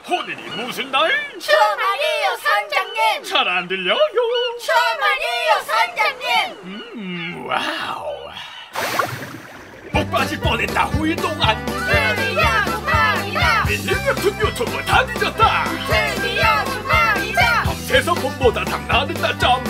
오늘이 무슨 날? 주말이요 선장님. 잘 안 들려요? 주말이요 선장님. 와우. 목 빠질 뻔했다. 후일 동안 드디어 주말이다. 밀림 웹툰 유튜브 다 뒤졌다. 드디어 주말이다. 밤새서 봄보다 당 나는 낮잠